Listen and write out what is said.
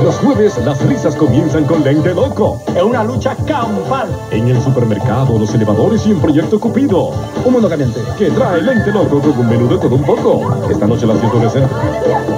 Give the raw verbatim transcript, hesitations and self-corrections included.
Los jueves, las risas comienzan con Lente Loco. Es una lucha campal. En el supermercado, los elevadores y en Proyecto Cupido. Un mundo cambiante. Que trae Lente Loco con un menú de todo un poco. Esta noche a las siete de centro.